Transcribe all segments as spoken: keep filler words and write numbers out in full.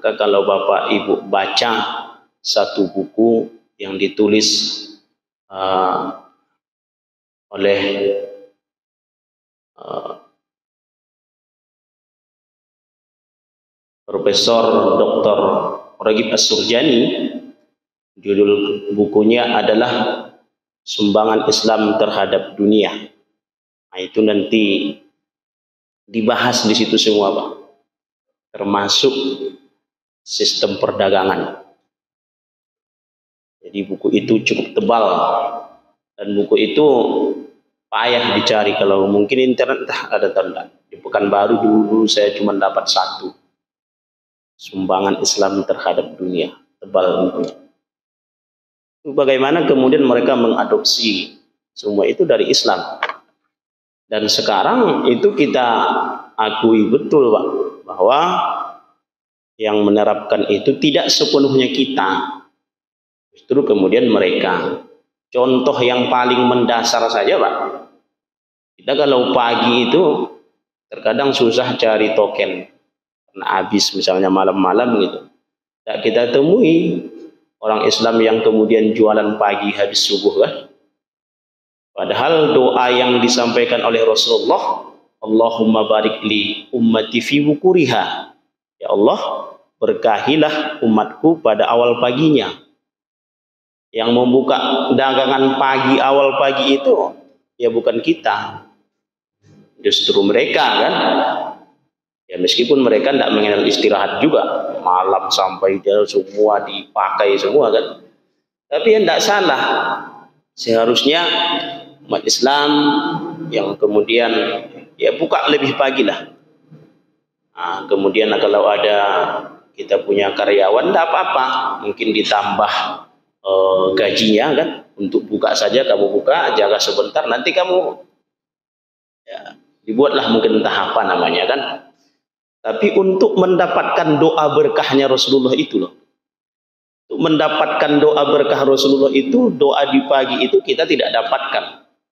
Maka kalau Bapak Ibu baca satu buku yang ditulis uh, oleh uh, Profesor Doktor Raghib As-Surjani, judul bukunya adalah Sumbangan Islam Terhadap Dunia. Nah, itu nanti dibahas di situ semua, Pak. Termasuk sistem perdagangan. Jadi buku itu cukup tebal dan buku itu payah dicari. Kalau mungkin internet ada tanda. Di Pekanbaru dulu saya cuma dapat satu. Sumbangan Islam Terhadap Dunia, tebal bukunya. Bagaimana kemudian mereka mengadopsi semua itu dari Islam. Dan sekarang itu kita akui betul, Pak, bahwa yang menerapkan itu tidak sepenuhnya kita. Justru kemudian mereka. Contoh yang paling mendasar saja, Pak. Kita kalau pagi itu terkadang susah cari token. Karena habis misalnya malam-malam gitu. Tidak kita temui orang Islam yang kemudian jualan pagi habis subuh, kan? Padahal doa yang disampaikan oleh Rasulullah, Allahumma barik li ummati fi wukuriha. Ya Allah, berkahilah umatku pada awal paginya. Yang membuka dagangan pagi, awal pagi itu ya bukan kita, justru mereka, kan? Ya meskipun mereka tidak mengenal istirahat juga, malam sampai jauh semua dipakai semua, kan? Tapi yang tidak salah, seharusnya umat Islam yang kemudian ya buka lebih pagi lah. Nah, kemudian kalau ada kita punya karyawan, tidak apa-apa, mungkin ditambah eh, gajinya, kan? Untuk buka saja kamu buka, jaga sebentar, nanti kamu ya, dibuatlah mungkin entah apa namanya, kan? Tapi untuk mendapatkan doa berkahnya Rasulullah itu loh. Untuk mendapatkan doa berkah Rasulullah itu, doa di pagi itu kita tidak dapatkan.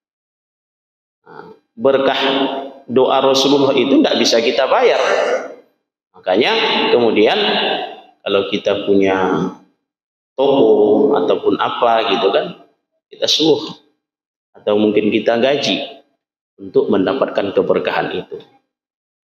Nah, berkah doa Rasulullah itu tidak bisa kita bayar. Makanya kemudian kalau kita punya toko ataupun apa gitu, kan, kita suruh atau mungkin kita gaji untuk mendapatkan keberkahan itu.